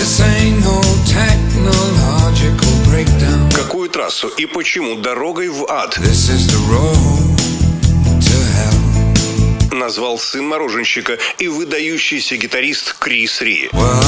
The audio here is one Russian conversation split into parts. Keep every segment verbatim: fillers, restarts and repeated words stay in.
Какую трассу и почему дорогой в ад назвал сын мороженщика и выдающийся гитарист Крис Ри.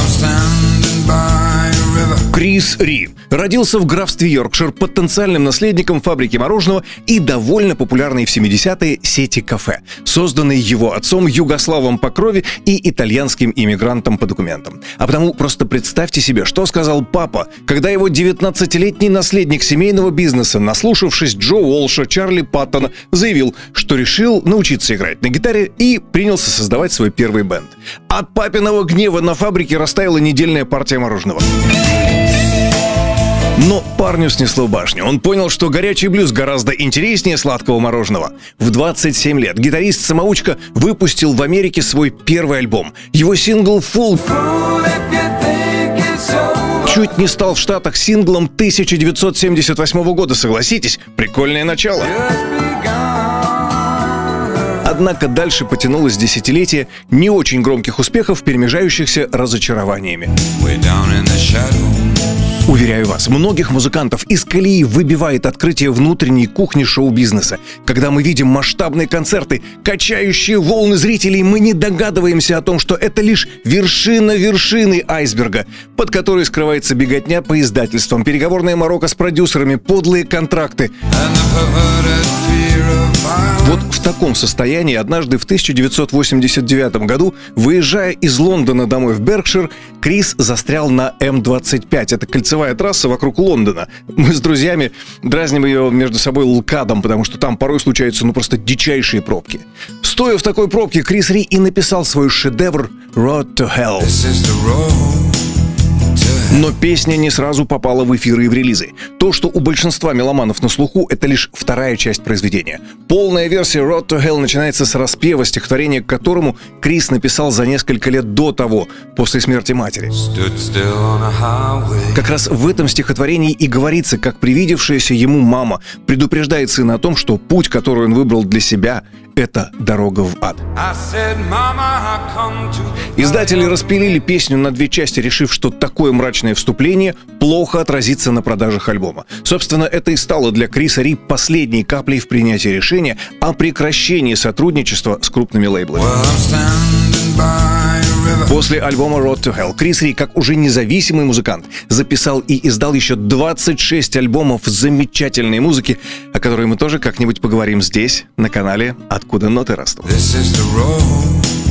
Крис Ри родился в графстве Йоркшир потенциальным наследником фабрики мороженого и довольно популярной в семидесятые сети кафе, созданной его отцом югославом по крови и итальянским иммигрантом по документам. А потому просто представьте себе, что сказал папа, когда его девятнадцатилетний наследник семейного бизнеса, наслушавшись Джо Уолша, Чарли Паттона, заявил, что решил научиться играть на гитаре и принялся создавать свой первый бэнд. От папиного гнева на фабрике растаяла недельная партия мороженого. Но парню снесло башню. Он понял, что горячий блюз гораздо интереснее сладкого мороженого. В двадцать семь лет гитарист-самоучка выпустил в Америке свой первый альбом. Его сингл «Fool» чуть не стал в Штатах синглом тысяча девятьсот семьдесят восьмого года, согласитесь? Прикольное начало. Однако дальше потянулось десятилетие не очень громких успехов, перемежающихся разочарованиями. Уверяю вас, многих музыкантов из колеи выбивает открытие внутренней кухни шоу-бизнеса. Когда мы видим масштабные концерты, качающие волны зрителей, мы не догадываемся о том, что это лишь вершина вершины айсберга, под которой скрывается беготня по издательствам, переговорная морока с продюсерами, подлые контракты. Вот в таком состоянии однажды в тысяча девятьсот восемьдесят девятом году, выезжая из Лондона домой в Беркшир, Крис застрял на эм двадцать пять. Это кольцевая трасса вокруг Лондона. Мы с друзьями дразним ее между собой лкадом, потому что там порой случаются ну просто дичайшие пробки. Стоя в такой пробке, Крис Ри и написал свой шедевр «Road to Hell». Но песня не сразу попала в эфиры и в релизы. То, что у большинства меломанов на слуху, это лишь вторая часть произведения. Полная версия «Road to Hell» начинается с распева, стихотворения к которому Крис написал за несколько лет до того, после смерти матери. Как раз в этом стихотворении и говорится, как привидевшаяся ему мама предупреждает сына о том, что путь, который он выбрал для себя, это дорога в ад. Издатели распилили песню на две части, решив, что такое мрачное вступление плохо отразится на продажах альбома. Собственно, это и стало для Криса Ри последней каплей в принятии решения о прекращении сотрудничества с крупными лейблами. После альбома «Road to Hell» Крис Ри, как уже независимый музыкант, записал и издал еще двадцать шесть альбомов замечательной музыки, о которой мы тоже как-нибудь поговорим здесь, на канале «Откуда ноты растут».